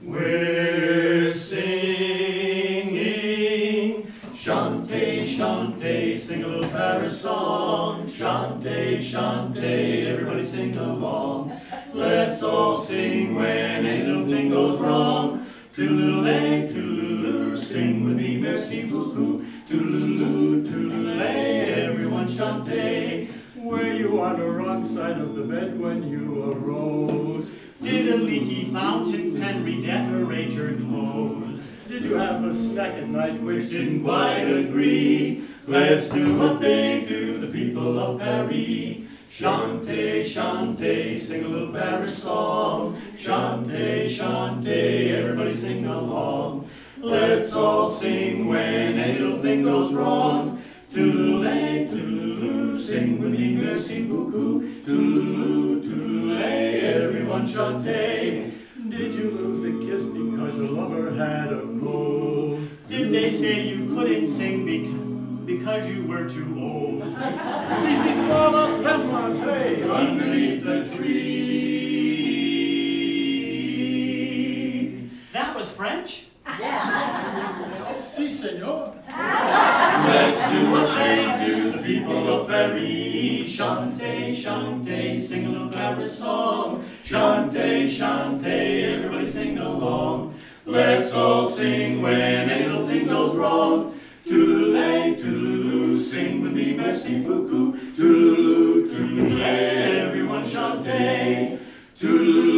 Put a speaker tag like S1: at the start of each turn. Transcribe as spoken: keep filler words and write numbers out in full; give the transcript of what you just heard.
S1: We're singing Chantez, Chantez, sing a little Paris song. Chantez, Chantez, everybody sing along. Let's all sing when any little thing goes wrong. Toodaloo, toodaloo, sing with me, merci beaucoup. Toodaloo, toodaloo, everyone Chantez.
S2: Were you on the wrong side of the bed when you arose?
S3: Did a leaky fountain pen redecorate your clothes?
S2: Did you have a snack at night which
S1: Didn't quite agree. Let's do what they do, the people of Paris. Chantez, Chantez, sing a little Paris song. Chantez, Chantez, everybody sing along. Let's all sing when any little thing goes wrong. Toodaloo, toodaloo, sing with me, merci beaucoup. Toodaloo, toodaloo, everyone Chantez.
S2: Did you lose a kiss because your lover had a cold?
S3: Did they say you couldn't sing beca because you were too old?
S1: Underneath the tree.
S3: That was French?
S2: Si, senor.
S1: Let's do what they do, the people of Paris. Chantez, Chantez, sing a little Paris song. Chantez, Chantez, everybody sing along. Let's all sing when any little thing goes wrong. Toodaloo, toodaloo, sing with me, merci beaucoup. Toodaloo, toodaloo, everyone Chantez. Toodaloo.